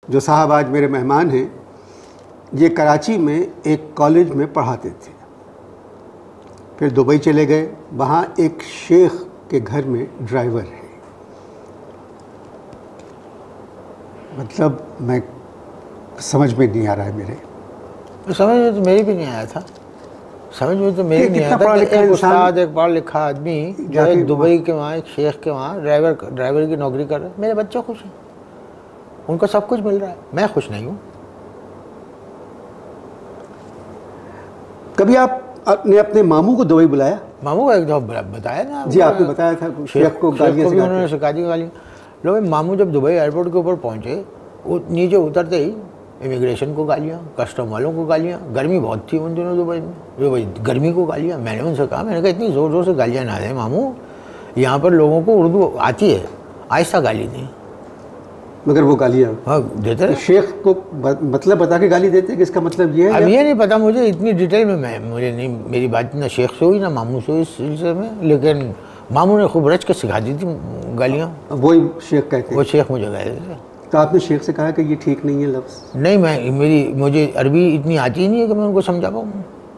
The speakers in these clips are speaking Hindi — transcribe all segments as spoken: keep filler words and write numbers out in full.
जो साहब आज मेरे मेहमान हैं, ये कराची में एक कॉलेज में पढ़ाते थे, फिर दुबई चले गए, वहाँ एक शेख के घर में ड्राइवर है। मतलब मैं समझ में नहीं आ रहा है मेरे, तो समझ में तो मेरी भी नहीं आया था, समझ में तो मेरी नहीं आया था। एक उस्ताद, एक पढ़ा लिखा आदमी जो है दुबई के वहाँ एक शेख के वहाँ ड्राइवर ड्राइवर की नौकरी कर रहे हैं। मेरे बच्चे खुश हैं, उनको सब कुछ मिल रहा है, मैं खुश नहीं हूँ। कभी आप आपने अपने मामू को दुबई बुलाया? मामू को एक दफा बताया ना जी, आपने बताया था शेख को गालियाँ उन्होंने सिखा दी गालियाँ। लोग मामू जब दुबई एयरपोर्ट के ऊपर पहुँचे, वो नीचे उतरते ही इमिग्रेशन को गालियाँ, कस्टम वालों को गालियाँ, गर्मी बहुत थी उन दिनों दुबई में, जो भाई गर्मी को गालियाँ। मैंने उनसे कहा, मैंने कहा इतनी ज़ोर ज़ोर से गालियाँ ना दें मामू, यहाँ पर लोगों को उर्दू आती है, आहिस्ता गाली दें। मगर वो गालियाँ हाँ देते रहे। शेख को मतलब बता के गाली देते कि इसका मतलब ये है? अब ये नहीं पता मुझे, इतनी डिटेल में मैं मुझे नहीं, मेरी बात ना शेख से हुई ना मामू से हुई इस सिलसिले में, लेकिन मामू ने खूब रच के सिखा दी थी गालियाँ। वही शेख कहते? वो शेख मुझे गए थे। तो आपने शेख से कहा कि ये ठीक नहीं है लफ्ज़? नहीं, मैं मेरी मुझे अरबी इतनी आती ही नहीं है कि मैं उनको समझा पाऊँ,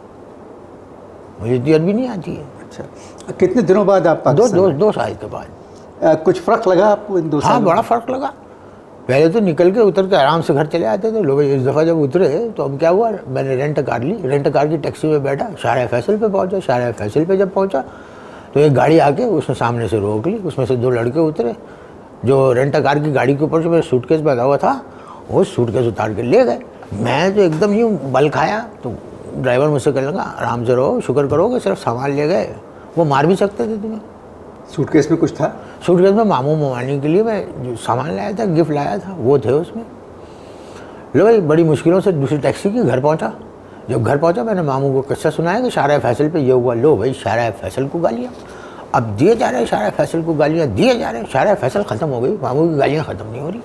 मुझे इतनी अरबी नहीं आती है। अच्छा, कितने दिनों बाद आप पाकिस्तान? दो दो दो साल के बाद। आ, कुछ फ़र्क लगा आपको इन दो साल? हाँ, बड़ा फ़र्क लगा। पहले तो निकल के उतर के आराम से घर चले आते थे लोग। इस दफ़ा जब उतरे तो अब क्या हुआ, मैंने रेंट कार ली, रेंट कार की टैक्सी में बैठा, शाहरा फैसल पे पहुंचा। शाहरा फैसल पे जब पहुंचा तो एक गाड़ी आके उसने सामने से रोक ली, उसमें से दो लड़के उतरे, जो रेंट कार की गाड़ी के ऊपर जो मेरा सूटकेस बंधा हुआ था वो सूटकेस उतार के ले गए। मैं तो एकदम यूँ बल खाया, तो ड्राइवर मुझसे कहने लगा आराम से रहो, शुक्र करो कि सिर्फ सामान ले गए, वो मार भी सकते थे तुम्हें। सूटकेस में कुछ था? सूटकेस में मामू ममानी के लिए मैं जो सामान लाया था, गिफ्ट लाया था, वो थे उसमें। लो भाई, बड़ी मुश्किलों से दूसरी टैक्सी की घर पहुंचा। जब घर पहुंचा मैंने मामू को किस्सा सुनाया कि शाहरा फैसल पे ये हुआ। लो भाई, शाहरा फैसल को गालियाँ अब दिए जा रहे हैं, शाहरा फैसल को गालियाँ दिए जा रहे हैं। शाहरा फैसल ख़त्म हो गई, मामू की गालियाँ ख़त्म नहीं हो रही।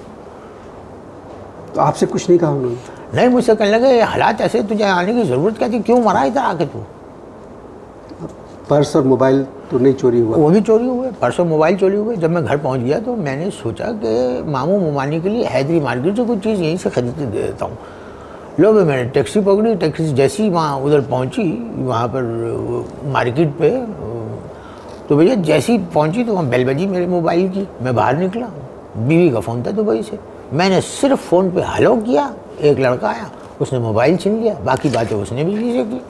तो आपसे कुछ नहीं कहा उन्होंने? नहीं, मुझसे कहने लगे ये हालात ऐसे, तुझे आने की ज़रूरत क्या थी, क्यों मरा इधर आके तू? पर्स और मोबाइल तो नहीं चोरी हुआ? वो भी चोरी हुए, पर्स और मोबाइल चोरी हुए। जब मैं घर पहुंच गया तो मैंने सोचा कि मामू ममानी के लिए हैदरी मार्केट से कुछ चीज़ यहीं से खरीद के दे देता हूँ। लो भाई, मैंने टैक्सी पकड़ी, टैक्सी जैसी वहाँ उधर पहुँची, वहाँ पर मार्केट पे, तो भैया जैसी पहुँची तो वहाँ बेल बजी मेरे मोबाइल की। मैं बाहर निकला, बीवी का फ़ोन था दुबई से, मैंने सिर्फ फ़ोन पे हेलो किया, एक लड़का आया, उसने मोबाइल छीन लिया, बाकी बातें उसने बीवी से की।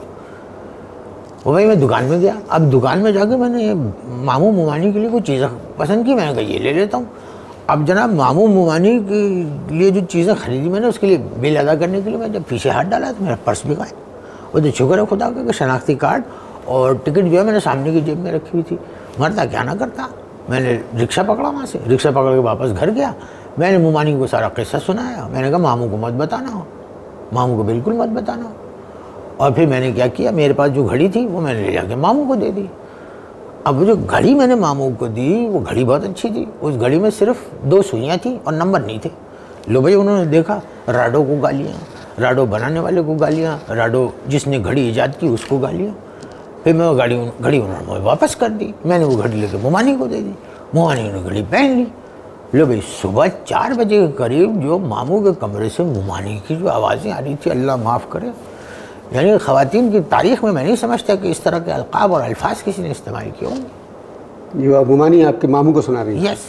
वो भाई मैं दुकान में गया, अब दुकान में जाके मैंने मामू मुमानी के लिए कुछ चीज़ें पसंद की, मैंने कहा ये ले लेता हूँ। अब जनाब मामू मुमानी के लिए जो चीज़ें खरीदी मैंने, उसके लिए बिल अदा करने के लिए मैं जब पीछे हाथ डाला तो मेरा पर्स भी गायब। वो तो शुक्र है खुदा का, शनाख्ती कार्ड और टिकट जो है मैंने सामने की जेब में रखी हुई थी। मरता क्या ना करता, मैंने रिक्शा पकड़ा, वहाँ से रिक्शा पकड़ के वापस घर गया। मैंने मुमानी को सारा किस्सा सुनाया। मैंने कहा मामू को मत बताना, मामू को बिल्कुल मत बताना। और फिर मैंने क्या किया, मेरे पास जो घड़ी थी वो मैंने ले जाके मामू को दे दी। अब जो घड़ी मैंने मामू को दी वो घड़ी बहुत अच्छी थी, उस घड़ी में सिर्फ दो सुइयाँ थी और नंबर नहीं थे। लो भाई, उन्होंने देखा, राडो को गालियाँ, राडो बनाने वाले को गालियाँ, राडो जिसने घड़ी ईजाद की उसको गालियाँ। फिर मैं वो गाड़ी घड़ी उन्होंने वापस कर दी। मैंने वो घड़ी लेकर मुमानी को दे दी, मुमानी ने घड़ी पहन ली। लो भाई, सुबह चार बजे के करीब जो मामू के कमरे से मुमानी की जो आवाज़ें आ रही थी, अल्लाह माफ़ करे, यानी ख़वातीन की तारीख़ में मैं नहीं समझता कि इस तरह के अलक़ाब और अल्फाज किसी ने इस्तेमाल किए होंगे। ये मुमानी आपके मामू को सुना रही है? यस।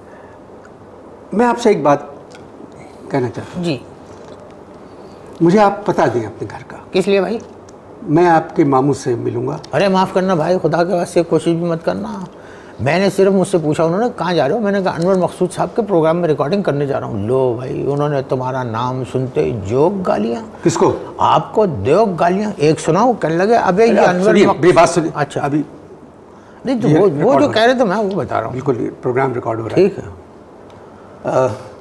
मैं आपसे एक बात कहना चाहता हूँ। जी। मुझे आप पता दें अपने घर का। किस लिए भाई? मैं आपके मामू से मिलूँगा। अरे माफ़ करना भाई, खुदा के वास्ते कोशिश भी मत करना। मैंने सिर्फ मुझसे पूछा, उन्होंने कहाँ जा रहे हो? मैंने कहा अनवर मकसूद साहब के प्रोग्राम में रिकॉर्डिंग करने जा रहा हूँ। लो भाई, उन्होंने तुम्हारा नाम सुनते जोक गालियाँ। किसको? आपको दो गालियाँ। एक सुनाओ, कहने लगे अबे ये अनवर। बात सुनिए। अच्छा, अभी नहीं तो वो वो जो कह रहे थे मैं वो बता रहा हूँ। बिल्कुल, प्रोग्राम रिकॉर्ड हो रहा है। ठीक है।